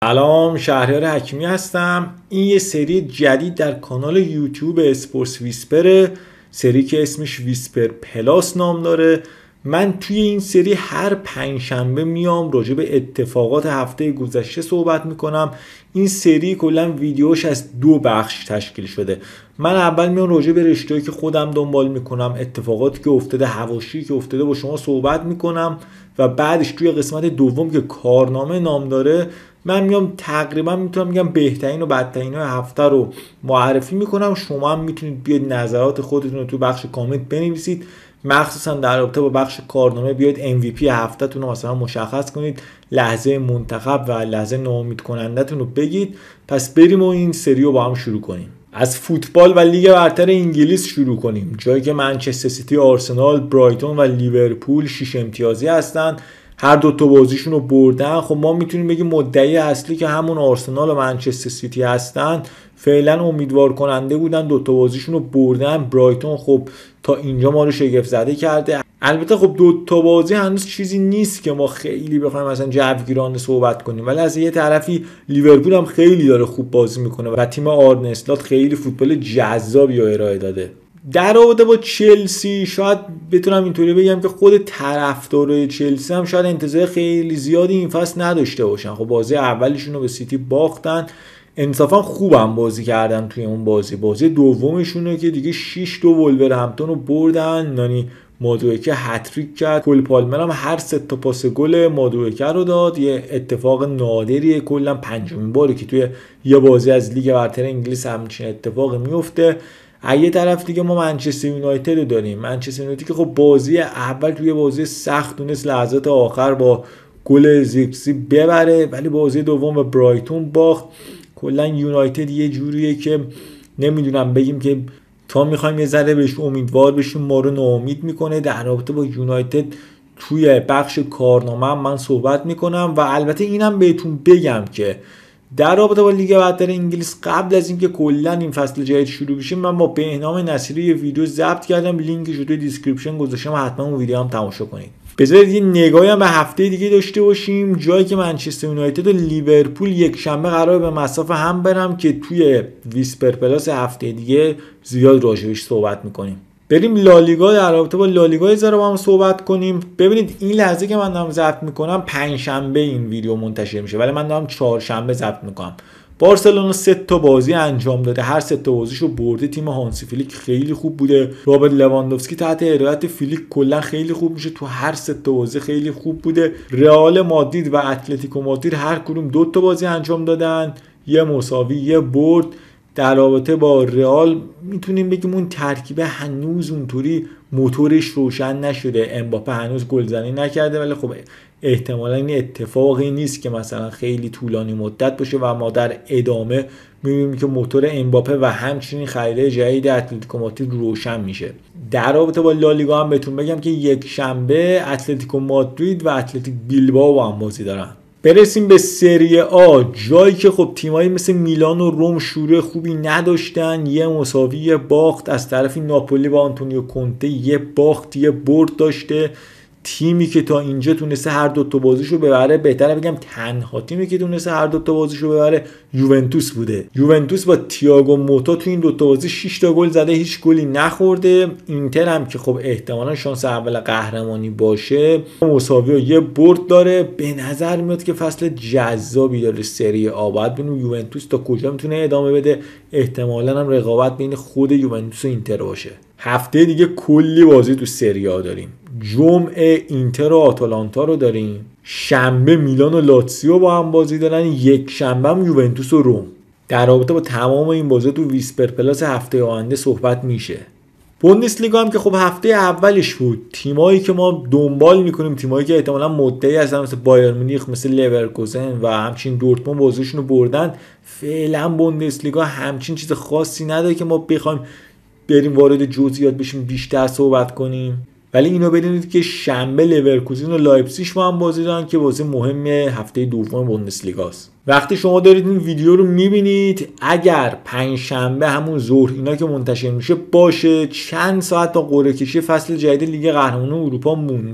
سلام، شهریار حکیمی هستم. این یه سری جدید در کانال یوتیوب اسپورتس ویسپره، سری که اسمش ویسپر پلاس نام داره. من توی این سری هر پنجشنبه میام راجع به اتفاقات هفته گذشته صحبت میکنم. این سری کلا ویدیوش از 2 بخش تشکیل شده. من اول میام راجع به رشته‌ای که خودم دنبال میکنم، اتفاقاتی که افتاده، حواشی که افتاده با شما صحبت میکنم و بعدش توی قسمت دوم که کارنامه نام داره من میام تقریبا میتونم بگم بهترین و بدترین هفته رو معرفی میکنم. شما هم میتونید بیاید نظرات خودتون رو تو بخش کامنت بنویسید، مخصوصا در رابطه با بخش کارنامه بیاید MVP هفتهتون رو مثلا مشخص کنید، لحظه منتخب و لحظه ناامید کنندتون رو بگید. پس بریم و این سری رو با هم شروع کنیم. از فوتبال و لیگ برتر انگلیس شروع کنیم، جایی که منچستر سیتی، آرسنال، برایتون و لیورپول 6 امتیازی هستن. هر دو تا بازیشون رو بردن. خب ما میتونیم بگیم مدعی اصلی که همون آرسنال و منچستر سیتی هستن فعلا امیدوار کننده بودن، دو تا بازیشون رو بردن. برایتون خب تا اینجا ما رو شگفت زده کرده. البته خب دو تا بازی هنوز چیزی نیست که ما خیلی بخوایم مثلا جوگیرانه صحبت کنیم، ولی از یه طرفی لیورپول هم خیلی داره خوب بازی میکنه و تیم آرن اسلات خیلی فوتبال جذابی رو ارائه داده. در رابطه با چلسی شاید بتونم اینطوری بگم که خود طرفدارای چلسی هم شاید انتظار خیلی زیادی این فصل نداشته باشن. خب بازی اولیشون رو به سیتی باختن، انصافا خوبم بازی کردن توی اون بازی دومشونه که دیگه 6 تا ولورهمپتون رو بردن. یعنی مادوئکه هتریک کرد، کل پالمر هم هر 3 تا پاس گل مادوئکه رو داد. یه اتفاق نادریه، کلا پنجمین باره که توی یه بازی از لیگ برتر انگلیس همچین اتفاقی میفته. از یه طرف دیگه ما منچستر یونایتد رو داریم. منچستر یونایتد که خب بازی اول توی بازی سخت تونست لحظات آخر با گل زیکسی ببره، ولی بازی دوم به برایتون باخت. کلا یونایتد یه جوریه که نمیدونم بگیم که تا میخوایم یه ذره بهش امیدوار بشیم ما رو ناامید میکنه. در رابطه با یونایتد توی بخش کارنامه من صحبت میکنم و البته اینم بهتون بگم که در رابطه با لیگ برتر انگلیس قبل از اینکه کلا این فصل جدید شروع بشه من با بهنام نصیری یه ویدیو ضبط کردم، لینکش رو توی دیسکریپشن گذاشتم، حتما اون ویدیو هم تماشا کنید. بذارید یه نگاهی هم به هفته دیگه داشته باشیم، جایی که منچستر یونایتد و لیورپول یک شنبه قراره به مسافه هم برم که توی ویسپر پلاس هفته دیگه زیاد راجعش صحبت میکنیم. بریم لالیگا. در رابطه با لالیگا ذره با هم صحبت کنیم. ببینید این لحظه که من دارم ضبط میکنم پنجشنبه این ویدیو منتشر میشه، ولی من دارم چهارشنبه ضبط میکنم. بارسلونا 3 تا بازی انجام داده، هر 3 تا بازیشو برده. تیم هانسی فلیک خیلی خوب بوده. رابرت لواندوفسکی تحت هدایت فلیک کلا خیلی خوب میشه، تو هر 3 تا بازی خیلی خوب بوده. رئال مادرید و اتلتیکو مادرید هر کدوم 2 تا بازی انجام دادن، یه مساوی یه برد. در رابطه با رئال میتونیم بگیم اون ترکیب هنوز اونطوری موتورش روشن نشده، امباپه هنوز گلزنی نکرده، ولی خب احتمالا این اتفاقی نیست که مثلا خیلی طولانی مدت باشه و ما در ادامه میبینیم که موتور امباپه و همچنین خرید جدید اتلتیکو مادرید روشن میشه. در رابطه با لالیگا هم بهتون بگم که یک شنبه اتلتیکو مادرید و اتلتیک بیلبائو با هم بازی دارن. برسیم به سری آ، جایی که خب تیمایی مثل میلان و روم شروع خوبی نداشتن، یه مساوی یه باخت. از طرفی ناپولی با آنتونیو کونته یه باخت یه برد داشته. تیمی که تا اینجا تونسته هر 2 تا بازیشو ببره، بهتره بگم تنها تیمی که تونسته هر 2 تا بازیشو ببره یوونتوس بوده. یوونتوس با تییاگو موتا تو این 2 تا بازی 6 تا گل زده، هیچ گلی نخورده. اینتر هم که خب احتمالاً شانس اول قهرمانی باشه مساوی و یه برد داره. به نظر میاد که فصل جذابی داره سری آ. باید ببینیم یوونتوس تا کجا میتونه ادامه بده. احتمالاً هم رقابت بین خود یوونتوس و اینتر باشه. هفته دیگه کلی بازی تو سری آ داریم. جمعه اینتر و آتالانتا رو داریم، شنبه میلان و لاتزیو با هم بازی دارن، یک شنبه هم یوونتوس و روم. در رابطه با تمام این بازی تو ویسپر پلاس هفته آینده صحبت میشه. بوندسلیگا هم که خب هفته اولش بود، تیمایی که ما دنبال میکنیم، تیمایی که احتمالاً مدعی هستن مثل بایر مونیخ، مثل لورکوزن و همچین دورتموند بازیشون رو بردن. فعلا بوندسلیگا همچین چیز خاصی نداره که ما بخوایم بریم وارد جزئیات بشیم بیشتر صحبت کنیم. ولی اینو بدونید که شنبه لورکوزن و لایپزیگ با هم بازی دارن که بازی مهم هفته دوم بوندسلیگاست. وقتی شما دارید این ویدیو رو میبینید، اگر پنجشنبه همون ظهر اینا که منتشر میشه باشه، چند ساعت تا قرعه کشی فصل جدید لیگ قهرمانان اروپا مونده.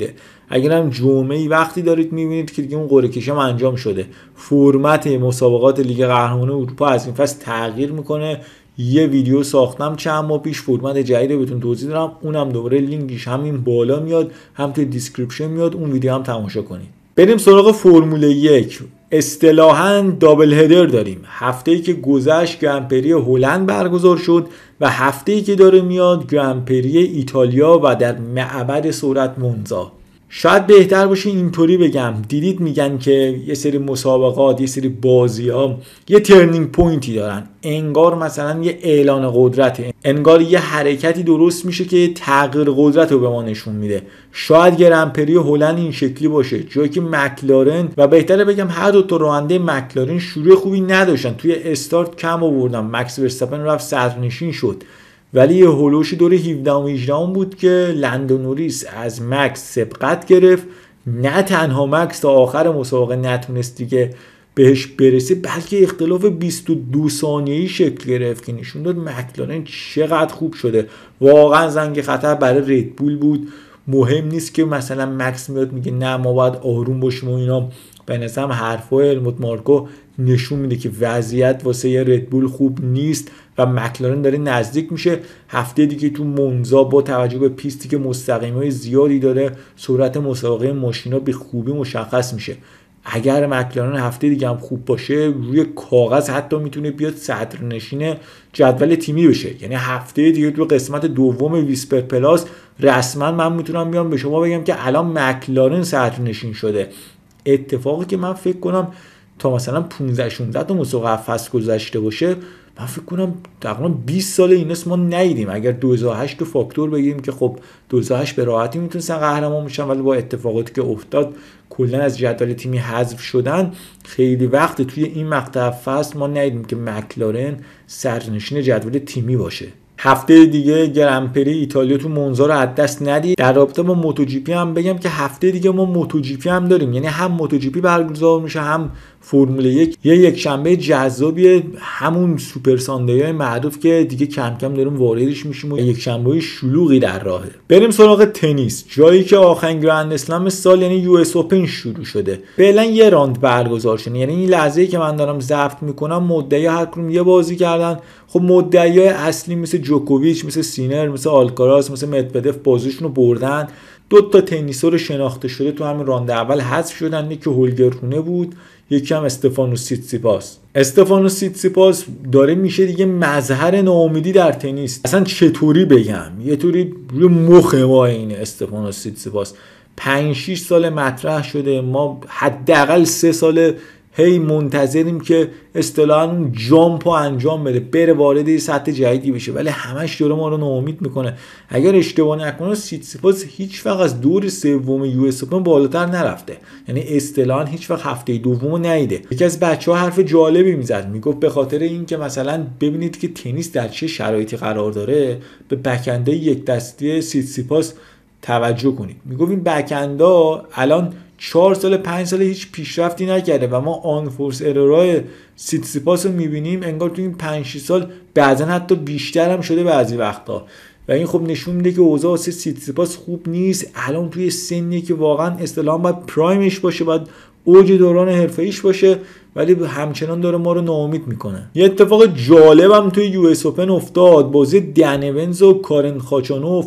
اگر هم جمعه‌ای وقتی دارید میبینید که دیگه اون قرعه کشی هم انجام شده، فرمت مسابقات لیگ قهرمانان اروپا از این فصل تغییر میکنه. یه ویدیو ساختم چند ماه پیش، فرمت جدید رو بهتون توضیح دادم، اونم دوباره لینکش همین بالا میاد، هم توی دیسکریپشن میاد، اون ویدیو هم تماشا کنید. بریم سراغ فرمول 1. اصطلاحاً دابل هدر داریم. هفته‌ای که گذشت گرندپری هلند برگزار شد و هفته‌ای که داره میاد گرندپری ایتالیا و در معبد سرعت مونزا. شاید بهتر باشه اینطوری بگم، دیدید میگن که یه سری مسابقات، یه سری بازی‌ها یه ترنینگ پوینتی دارن، انگار مثلا یه اعلان قدرته، انگار یه حرکتی درست میشه که تغییر قدرت رو به ما نشون میده. شاید گرندپری هلند این شکلی باشه، جایی که مکلارن و بهتره بگم هر دو تا راننده مکلارن شروع خوبی نداشتن، توی استارت کم آوردن، مکس ورستاپن رفت صدرنشین شد، ولی یه هولوش دور 17 و 18 بود که لندو نوریس از مکس سبقت گرفت. نه تنها مکس تا آخر مسابقه نتونست دیگه بهش برسه، بلکه اختلاف 22 ثانیه‌ای شکل گرفت که نشون داد مکلارن چقدر خوب شده. واقعا زنگ خطر برای ردبول بود. مهم نیست که مثلا مکس میاد میگه نه ما باید آروم باشیم و اینا. به نظرم حرفای هلموت مارکو نشون میده که وضعیت واسه یه ردبول خوب نیست و مکلارن داره نزدیک میشه. هفته دیگه تو مونزا با توجه به پیستی که مستقیمای زیادی داره، سرعت مسابقه ماشینا به خوبی مشخص میشه. اگر مکلارن هفته دیگه هم خوب باشه، روی کاغذ حتی میتونه بیاد صدرنشین جدول تیمی بشه. یعنی هفته دیگه تو قسمت دوم ویسپر پلاس رسما من میتونم بیام به شما بگم که الان مکلارن صدرنشین شده. اتفاقی که من فکر کنم تا مثلا 15 16 تا مسابقه فصل گذشته باشه، من فکر کنم تقریبا 20 سال ایناست ما ندیدیم. اگر 2008 تو فاکتور بگیریم که خب 2008 به راحتی میتونستن قهرمان میشن، ولی با اتفاقاتی که افتاد کلا از جدول تیمی حذف شدن، خیلی وقت توی این مقطع فصل ما ندیدیم که مکلارن سرنشین جدول تیمی باشه. هفته دیگه گرندپری ایتالیا تو مونزا رو از دست ندید. در رابطه با موتو جی پی هم بگم که هفته دیگه ما موتو جی پی هم داریم، یعنی هم موتو جی پی برگزار میشه هم فرمول 1. یک شنبه جذابیه، همون سوپر ساندی های معروف که دیگه کم کم داریم واردش میشیم و یک شنبه شلوغی در راهه. بریم سراغ تنیس، جایی که آخرین گرند اسلم سال یعنی یو اس اوپن شروع شده. فعلا یه راند برگزار شده، یعنی این لحظه‌ای که من دارم ضبط میکنم مدعی هر کدوم یه بازی کردن. خب مدعیای اصلی مثل جوکوویچ، مثل سینر، مثل آلکاراز، مثل مدودف بازیشون رو بردن. دو تا تنیسور شناخته شده تو همین راند اول حذف شدن، یکی هولگر رونه بود، یکی هم استفانوس سیتسیپاس. استفانوس سیتسیپاس داره میشه دیگه مظهر ناامیدی در تنیس. اصلا چطوری بگم، یه طوری روی مخ ما اینه. استفانوس سیتسیپاس 5-6 سال مطرح شده، ما حداقل 3 سال هی منتظریم که اصطلاحاً اون جامپو انجام بده، بره وارد یه سطح جدیدی بشه، ولی همش داره ما رو ناامید میکنه. اگر اشتباه نکنم سیتسیپاس هیچ وقت از دور سوم یو اس اوپن بالاتر نرفته، یعنی اصطلاحاً هیچ وقت هفته دومو ندیده. یکی از بچه‌ها حرف جالبی میزد، میگفت به خاطر این که مثلا ببینید که تنیس در چه شرایطی قرار داره، به بک‌اندای یک دستی سیتسیپاس توجه کنید. میگفت این بک‌اندا الان 4 سال 5 سال هیچ پیشرفتی نکرده و ما آن فورس ارورای سیتسیپاس رو میبینیم انگار تو این 5-6 سال بعضا حتی بیشتر هم شده بعضی وقتا، و این خب نشون میده که اوضاع واسه سیتسیپاس خوب نیست. الان توی سنی که واقعا اصطلاحاً باید پرایمش باشه، باید اوج دوران حرفه‌ایش باشه، ولی همچنان داره ما رو ناامید میکنه. یه اتفاق جالبم توی یو اس اوپن افتاد، بازی دن ایونز و کارن خاچانوف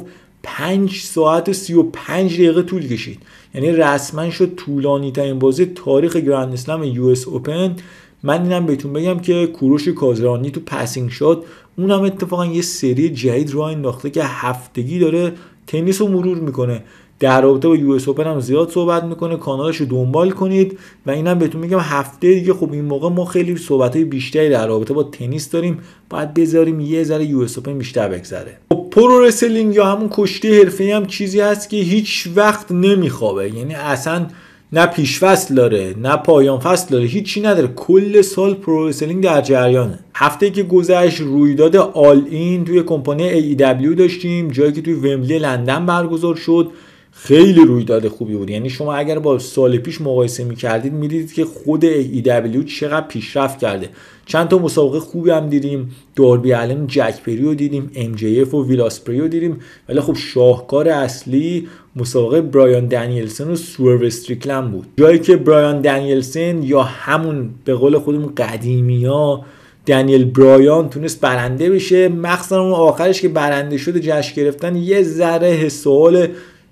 5 ساعت و 35 دقیقه طول کشید، یعنی رسما شد طولانی ترین بازی تاریخ گرند اسلم یو اس اوپن. من اینم بهتون بگم که کوروش کازرانی تو پاسینگ شات، اونم اتفاقا یه سری جدید راه انداخته که هفتگی داره تنیس رو مرور میکنه. در رابطه با یو اس اوپن هم زیاد صحبت میکنه، کانالش رو دنبال کنید. و اینم بهتون میگم هفته دیگه خب این موقع ما خیلی صحبتای بیشتری در رابطه با تنیس داریم، باید بذاریم یه ذره یو اس اوپن بیشتر بگذره. پرو رسلینگ یا همون کشتی حرفه‌ای هم چیزی هست که هیچ وقت نمیخوابه، یعنی اصلا نه پیش فصل داره نه پایان فصل داره، هیچی نداره، کل سال پرو رسلینگ در جریانه. هفته‌ای که گذشت رویداد آل این توی کمپانی AEW داشتیم، جایی که توی ومبلی لندن برگزار شد. خیلی رویداد خوبی بود. یعنی شما اگر با سال پیش مقایسه می‌کردید می‌دیدید که خود AEW چقدر پیشرفت کرده. چند تا مسابقه خوبی هم دیدیم، داربی الن جک پری رو دیدیم، MJF و ویلاسپری رو دیدیم، ولی خب شاهکار اصلی مسابقه برایان دنیلسون و سورو استریکلند بود، جایی که برایان دنیلسون یا همون به قول خودمون قدیمی‌ها دنیل برایان تونست برنده بشه. مخصوصا اون آخرش که برنده شد جشن گرفتن یه ذره حس و حال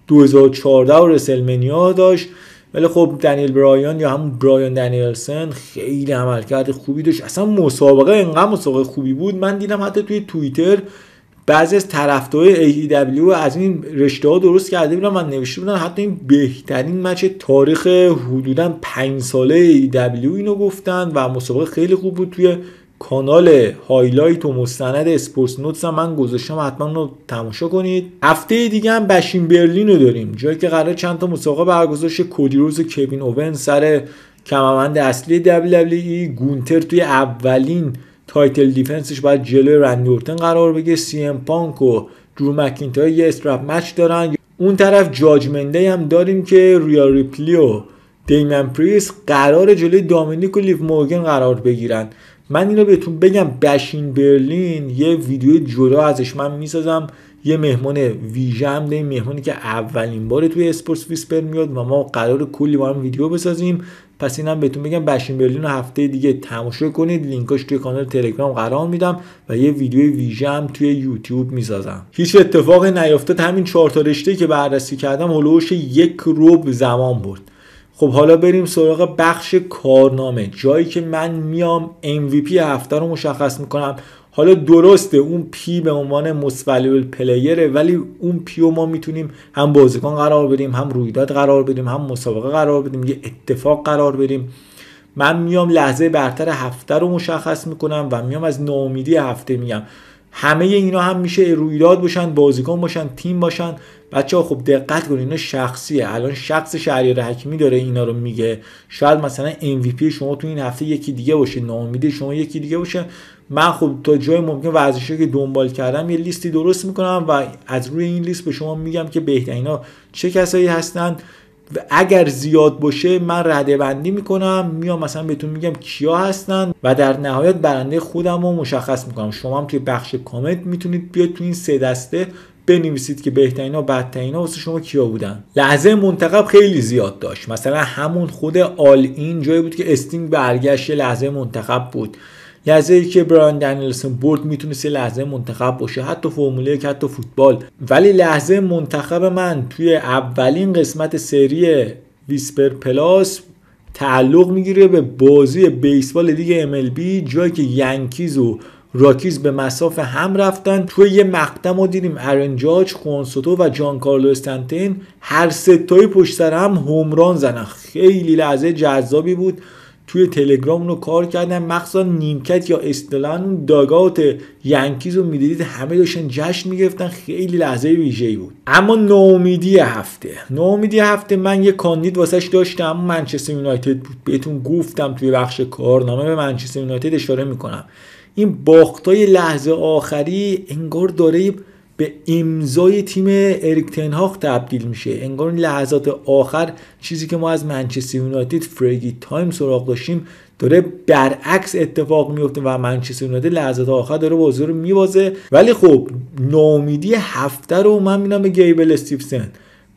2014 و رسلمنیا داشت، ولی خب دنیل برایان یا همون برایان دنیلسون خیلی عملکرد خوبی داشت. اصلا مسابقه انقدر مسابقه خوبی بود، من دیدم حتی توی توییتر بعضی از طرفدارای AEW از این رشته ها درست کرده بودن، من نوشته بودن حتی این بهترین مچ تاریخ حدوداً 5 ساله AEW اینو گفتن و مسابقه خیلی خوب بود. توی کانال هایلایت و مستند اسپورتس نوتس هم من گذاشتم، حتما رو تماشا کنید. هفته دیگه هم بشین برلین رو داریم، جایی که قرار چند تا مسابقه برگزار شه. کودی روز و کوین اوون سر کمربند اصلی WWE، گونتر توی اولین تایتل دیفنسش باید جلوی رندی اورتن قرار بگیره، سی ام پانک و درو مکینتایر یه استرپ مچ دارن. اون طرف جاجمنده هم داریم که ریا ریپلی و دیمن پریس قرار جلوی دامینیک و لیو مورگن قرار بگیرن. من اینو بهتون بگم، بشین برلین یه ویدیو جدا ازش من میسازم، یه مهمان ویژه هم داریم، مهمانی که اولین بار توی اسپورتس ویسپر میاد و ما قرار کلی با هم ویدیو بسازیم. پس اینم بهتون بگم بشین برلین رو هفته دیگه تماشا کنید، لینکاش توی کانال تلگرام قرار میدم و یه ویدیو ویژه هم توی یوتیوب میسازم. هیچ اتفاقی نیافتاد، همین 4 تا رشته که بررسی کردم هولوش 1 ربع زمان برد. خب حالا بریم سراغ بخش کارنامه، جایی که من میام MVP هفته رو مشخص میکنم. حالا درسته اون پی به عنوان most valuable پلیره، ولی اون پیو ما میتونیم هم بازیکن قرار بدیم، هم رویداد قرار بدیم، هم مسابقه قرار بدیم، یه اتفاق قرار بدیم. من میام لحظه برتر هفته رو مشخص میکنم و میام از ناامیدی هفته میگم. همه اینا هم میشه رویداد باشن، بازیکن باشن، تیم باشن. بچه‌ها خب دقت کنید، اینا شخصیه. الان شخص شهریار حکیمی داره اینا رو میگه، شاید مثلا MVP شما تو این هفته یکی دیگه باشه، ناامیدی شما یکی دیگه باشه. من خب تا جای ممکن ورزشی که دنبال کردم یه لیستی درست میکنم و از روی این لیست به شما میگم که بهترینا چه کسایی هستن. اگر زیاد باشه من رده بندی میکنم، میام مثلا بهتون میگم کیا هستن و در نهایت برنده خودم رو مشخص میکنم. شما هم توی بخش کامنت میتونید بیاد توی این 3 دسته بنویسید که بهترینا و بدترینا واسه شما کیا بودن. لحظه منتخب خیلی زیاد داشت، مثلا همون خود آل این جایی بود که استینگ برگشت، لحظه منتخب بود. لحظه‌ای که برایان دنیلسون برد میتونست لحظه منتخب باشه، حتی فرمول 1 حتی فوتبال. ولی لحظه منتخب من توی اولین قسمت سری ویسپر پلاس تعلق میگیره به بازی بیسبال لیگ MLB، جایی که ینکیز و راکیز به مسافه هم رفتن. توی یه مقطع ما دیدیم ارن جاج، خوان سوتو و جان کارلو استنتین هر سه تایی پشت سر هم هوم ران زدن. خیلی لحظه جذابی بود. توی تلگرام رو کار کردن، مخصوصا نیمکت یا اصطلاحاً داگاوت ینکیز رو میدیدید همه داشتن جشن میگرفتن، خیلی لحظه ویژه‌ای بود. اما ناامیدی هفته من یه کاندید واسش داشتم، منچستر یونایتد بود. بهتون گفتم توی بخش کارنامه به منچستر یونایتد اشاره میکنم. این باختای لحظه آخری انگار داره به امضای تیم اریک تن هاگ تبدیل میشه. انگار این لحظات آخر چیزی که ما از منچستر یونایتد فرگی تایم سراغ داشتیم داره برعکس اتفاق میفته و منچستر یونایتد لحظات آخر داره بازی رو میبازه. ولی خب ناامیدی هفته رو من میبینم به گیبل استیفسن،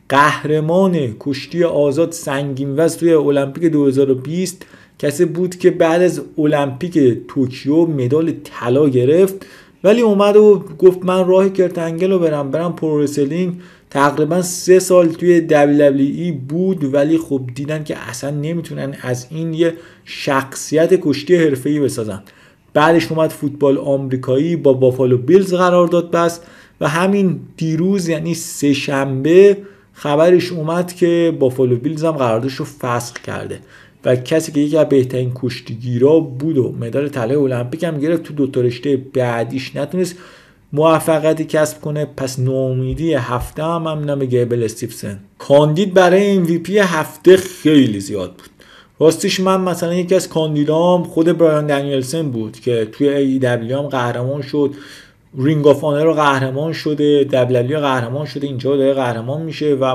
قهرمان کشتی آزاد سنگین وزن توی المپیک 2020، کسی بود که بعد از المپیک توکیو مدال طلا گرفت، ولی اومد و گفت من راه کرتنگل رو برم پرو رسلینگ. تقریبا 3 سال توی WWE بود، ولی خب دیدن که اصلا نمیتونن از این یه شخصیت کشتی حرفه‌ای بسازن. بعدش اومد فوتبال آمریکایی با بافالو بیلز قرارداد بست و همین دیروز یعنی 3 شنبه خبرش اومد که بافالو بیلز هم قراردادش رو فسخ کرده و کسی که یکی از بهترین کشتیگیرا بود و مدال طلای المپیک هم گرفت، تو 2 تا رشته بعدیش نتونست موفقیتی کسب کنه. پس ناامیدی هفته هم میدم به گیبل استیفسن. کاندید برای MVP هفته خیلی زیاد بود. راستش من مثلا یکی از کاندیدام خود برایان دنیلسون بود که توی AEW هم قهرمان شد، رینگ آف آنر رو قهرمان شده، WWE رو قهرمان شده، اینجا داره قهرمان میشه و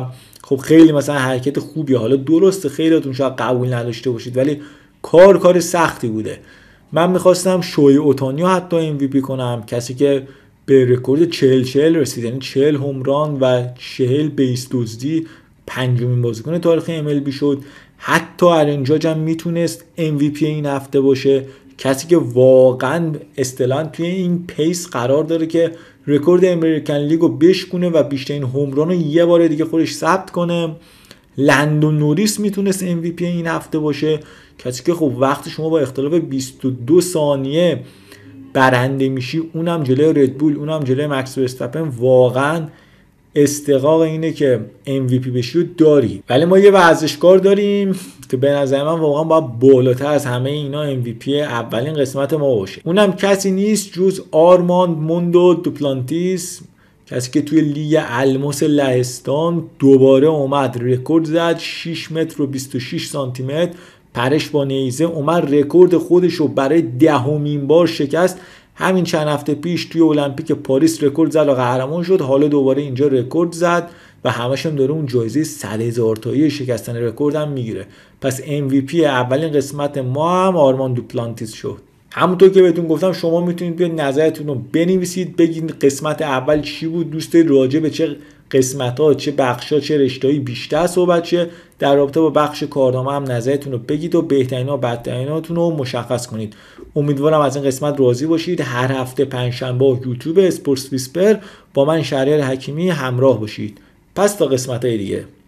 خب خیلی مثلا حرکت خوبیه. حالا درسته خیلیاتون شاید قبول نداشته باشید ولی کار سختی بوده. من میخواستم شوی اوتانی رو حتی MVP کنم، کسی که به رکورد 40-40 رسید، یعنی 40 هوم ران و 40 بیس دزدی، پنجمین بازیکن تاریخ MLB شد. حتی آرون جاج هم میتونست MVP این هفته باشه، کسی که واقعا اصطلاحاً توی این پیس قرار داره که رکورد امریکن لیگ رو بشکونه و بیشترین هوم ران رو یه بار دیگه خودش ثبت کنه. لندون نوریس میتونست MVP این هفته باشه، کسی که خب وقتی شما با اختلاف 22 ثانیه برنده میشی، اونم جلوی ردبول، اونم جلوی مکس ورستاپن، واقعا استحقاق اینه که MVP بشی رو داری. ولی ما یه ورزشکار داریم که به نظر من واقعا باید بالاتر از همه اینا MVP اولین قسمت ما باشه. اونم کسی نیست جز آرماند موندو دوپلانتیس، کسی که توی لیگ الماس لهستان دوباره اومد رکورد زد، 6 متر و 26 سانتی متر پرش با نیزه، اومد رکورد خودش رو برای 10مین بار شکست. همین چند هفته پیش توی المپیک پاریس رکورد زد و قهرمان شد، حالا دوباره اینجا رکورد زد و همش هم داره اون جایزه 100,000 تایی شکستن رکورد هم میگیره. پس MVP اولین قسمت ما هم آرمان دوپلانتیس شد. همونطور که بهتون گفتم شما میتونید به نظرتون رو بنویسید، بگید قسمت اول چی بود، دوست دارید راجع به چه قسمت‌ها، چه بخش‌ها، چه رشته‌ای بیشتر صحبت شه. در رابطه با بخش کارنامه هم نظرتون رو بگید و بهترینا و بدتریناتون رو مشخص کنید. امیدوارم از این قسمت راضی باشید. هر هفته پنجشنبه یوتیوب اسپورتس ویسپر با من شهریار حکیمی همراه باشید. پس تا قسمت‌های دیگه.